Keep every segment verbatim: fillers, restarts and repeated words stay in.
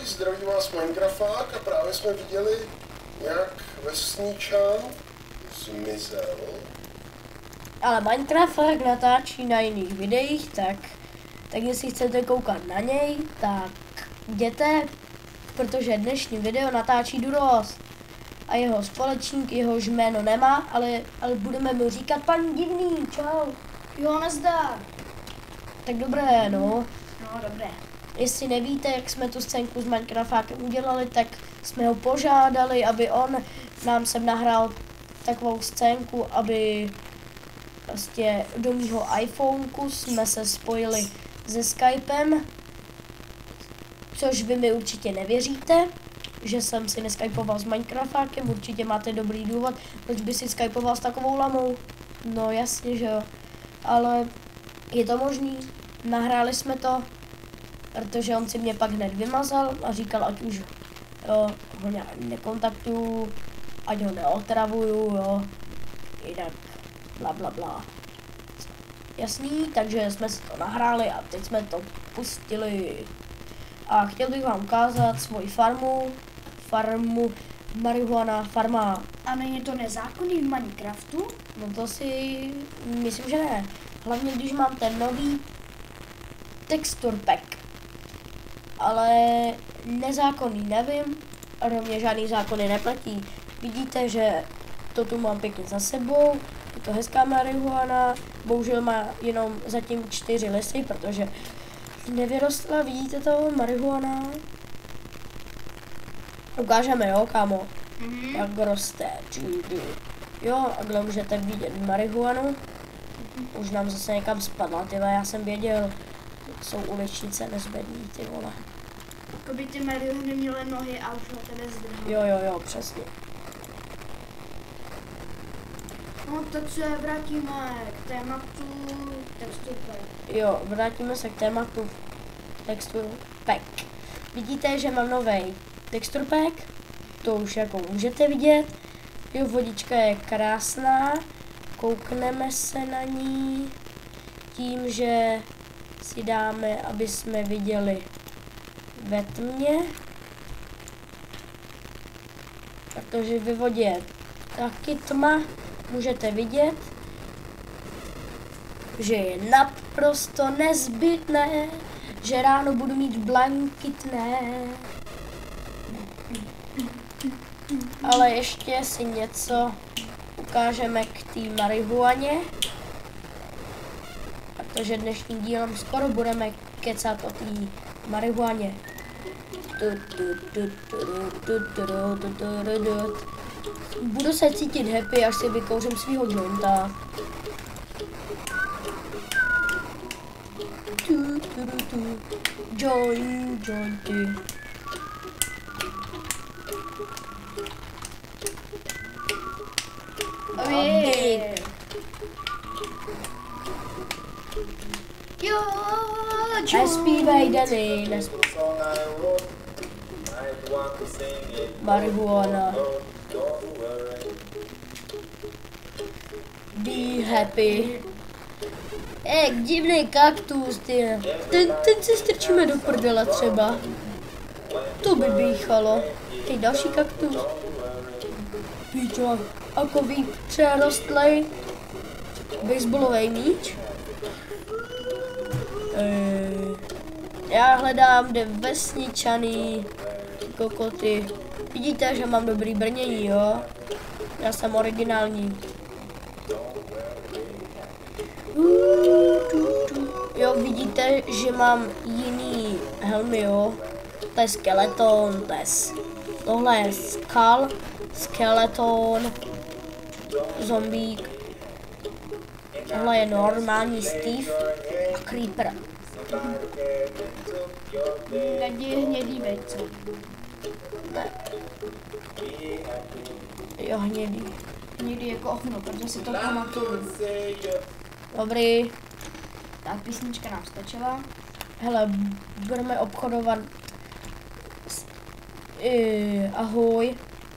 zdraví vás Minecrafták a právě jsme viděli, jak vesničan zmizel. Ale Minecrafták natáčí na jiných videích, tak, tak jestli chcete koukat na něj, tak jděte, protože dnešní video natáčí Duros. A jeho společník, jehož jméno nemá, ale, ale budeme mu říkat pan Divný, čau. Jo, nazdar. Tak dobré, no. No, dobré. Jestli nevíte, jak jsme tu scénku s Minecraftákem udělali, tak jsme ho požádali, aby on nám sem nahrál takovou scénku, aby prostě do mýho iPhoneku jsme se spojili se Skypem, což vy mi určitě nevěříte, že jsem si neskypoval s Minecraftákem, určitě máte dobrý důvod, proč by si skypoval s takovou lamou. No jasně, že jo, ale je to možný, nahráli jsme to, protože on si mě pak hned vymazal a říkal, ať už jo, ho nějak nekontaktuju, ať ho neotravuju, jo, jinak bla bla bla. Jasný, takže jsme si to nahráli a teď jsme to pustili. A chtěl bych vám ukázat svoji farmu, farmu marihuana farma. A není to nezákonný v Minecraftu? No to si myslím, že ne. Hlavně když mám ten nový texture pack. Ale nezákonný nevím, rovně žádný zákony neplatí. Vidíte, že to tu mám pěkně za sebou, je to hezká marihuana, bohužel má jenom zatím čtyři listy, protože nevyrostla, vidíte to, marihuana. Ukážeme, jo, kámo, Mhm. jak roste. Jo, a kde můžete vidět marihuanu. Už nám zase někam spadla, tyhle, já jsem věděl, jsou uličnice nezbední, ty vole. Jakoby ty marihuany měly nohy a už ho tedy zdrhal. Jo, jo, jo, přesně. No tak se vrátíme k tématu texture pack. Jo, vrátíme se k tématu texture pack. Vidíte, že mám nový texture pack, to už jako můžete vidět. Jo, vodička je krásná, koukneme se na ní tím, že si dáme, aby jsme viděli ve tmě, protože ve vodě je taky tma, můžete vidět, že je naprosto nezbytné, že ráno budu mít blankitné. Ale ještě si něco ukážeme k té marihuaně, protože dnešním dílem skoro budeme kecat o té marihuaně. Budu se cítit happy, až si vykouřím svýho jointa. Joint, jointy. Ojej. Jo, Nespívej, Danny, nespívej. Marihuana. Be happy. Eh, divný kaktus, ty. Ten, ten si strčíme do prdele třeba. To by býchalo. Ty další kaktus. Píčo, ako ví přerostlej baseballový míč. Ej. Já hledám, kde vesničaný kokoty. Vidíte, že mám dobrý brnění, jo? Já jsem originální. Jo, vidíte, že mám jiný helmy, jo? To je skeleton, to je, tohle je skal, skeleton, zombík. Tohle je normální Steve a Creeper. Naděje hnědý vejce. Ne. Jo, hnědý. Hnědý jako ohno, protože si to pamatuju. Dobrý. Tak písnička nám stačila. Hele, budeme obchodovat. I, ahoj.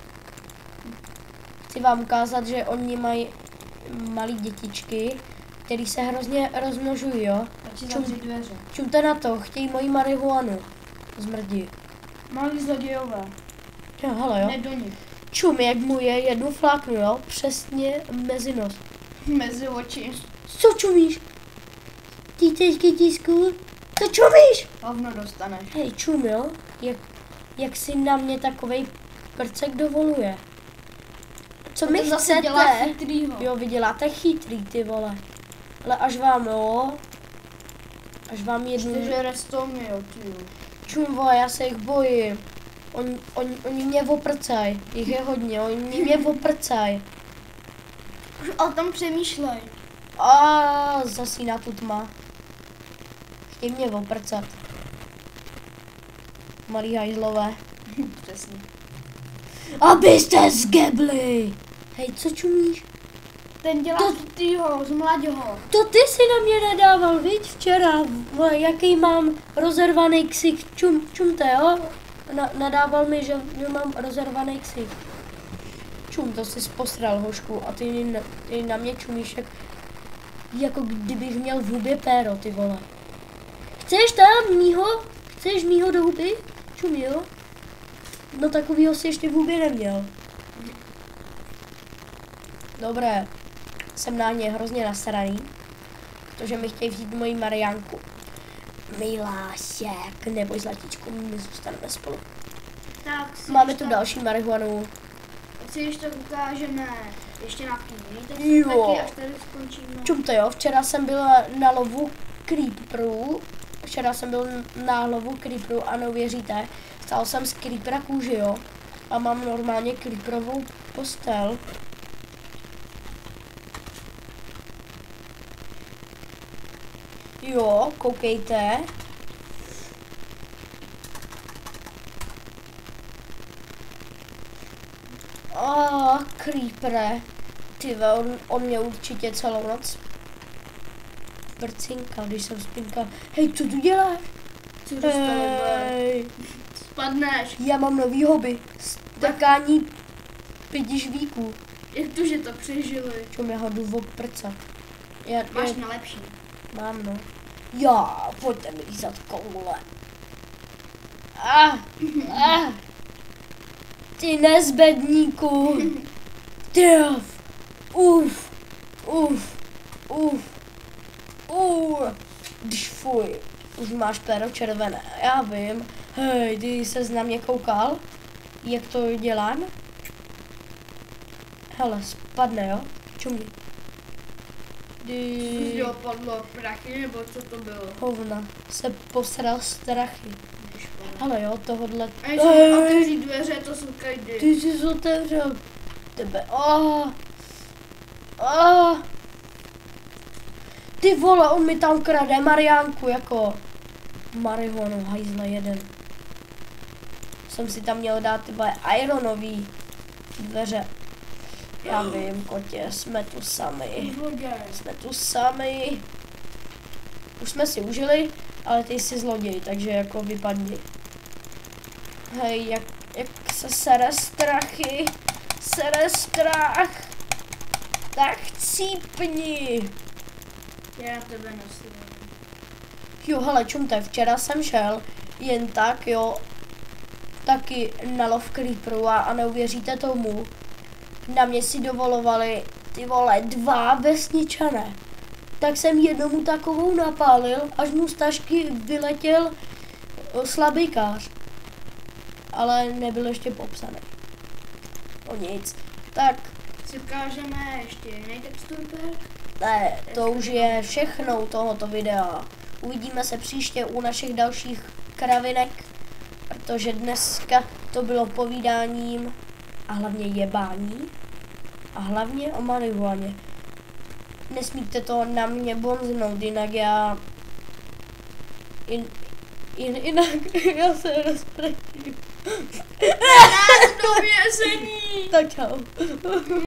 Chci vám ukázat, že oni mají malí dětičky, který se hrozně rozmnožují, jo? Radši zavřít dveře. Čumte na to, chtějí moji marihuanu. Zmrdi. Malý zlodějové. Jo, hele jo. Ne do nich. Čum, jak mu je jednu fláknu, jo? Přesně mezi nos. Mezi oči. Co čumíš? Ty teďky tisku? Co čumíš? Hovno dostaneš. Hej, čum, jo? Jak, jak si na mě takovej prcek dovoluje? Co mi To zase chcete? dělá chytrýho. Jo, vy děláte chytrý, ty vole. Ale až vám, jo? Až vám jednu... Že restou jo, ty jo. Čum, vole, já se jich bojím. On, on, oni mě oprcaj. Jich je hodně, oni mě oprcaj. Už o tom přemýšlej. A zasíná tu tma. Chtějí mě oprcat. Malý hajzlové. Přesně. Abyste zgebli! Hej, co čumíš? Ten dělá To- chytrýho, z mladěho. To ty si na mě nedával, viď, včera. Vole, jaký mám rozervaný ksich. Čum, čumte, jo? Na, nadával mi, že, že mám rozervaný ksich. Čum, to jsi posral, hošku, a ty, na- ty na mě čumíš, jak, jako kdybych měl v hubě péro, ty vole. Chceš tam mýho? Chceš mýho do huby? Čum, jo? No takovýho si ještě v hubě neměl. Dobré, jsem na ně hrozně nasraný, protože mi chtějí vzít moji Mariánku. Milásek, neboj zlatíčku, my zůstaneme spolu. Tak si Máme ještě- tu další marihuanu. Tak si ještě ukážeme ještě na knihy, tak Jo. taky až tady skončíme. Čumte jo, včera jsem byla na lovu creeperů. Včera jsem byl na lovu creeperů a neuvěříte, stál jsem z creepera kůži, jo. A mám normálně creeperovou postel. Jo, koukejte. A creepere. Ty ve, on, on mě určitě celou noc vrcinkal, když jsem spinkal. Hej, co tu děláš? Co dostali, Hej, spadneš. já mám nový hobby. Stakání pěti žvíků. Jak to, že to přežili? Čum, já ho jdu oprcat. Já, Máš já, na lepší. mám, no. Já, pojďte mi lízat koule. Ah, ah. Ty nezbedníku. Tyf. Uf, uf, uf, uf. Když fuj, už máš péro červené, já vím. Hej, ty ses na mě koukal, jak to dělám? Hele, spadne, jo? Čumí. Kdy... Jo, padlo prachy, nebo co to bylo? Hovna, se posral strachy. Hele jo, tohodle... A když jsem otevří dveře, to jsou kajdy. Ty jsi otevřel tebe. Oh. Oh. Ty vole, on mi tam krade Mariánku jako marihuanu, hajzle jeden. Jsem si tam měl dát ty vole ironový dveře. Já vím, kotě, jsme tu sami. Jsme tu sami. Už jsme si užili, ale ty jsi zloděj, takže jako vypadni. Hej, jak, jak se sere strachy, sere strach, tak cípni. Já na tebe neslyším. Jo, hele, čumte, včera jsem šel jen tak, jo, taky na lov creeperů a, a neuvěříte tomu, na mě si dovolovali ty vole dva vesničané. Tak jsem jednomu takovou napálil, až mu z tašky vyletěl o, slabíkář. Ale nebyl ještě popsaný. O nic. Tak, Si ukážeme ještě jiný texturpack. ne, to už je všechno u tohoto videa. Uvidíme se příště u našich dalších kravinek, protože dneska to bylo povídáním a hlavně jebání a hlavně o marihuaně. Nesmíte to na mě bonznout, jinak já... In, in, jinak já se rozpratím. Do vězení! Tak čau.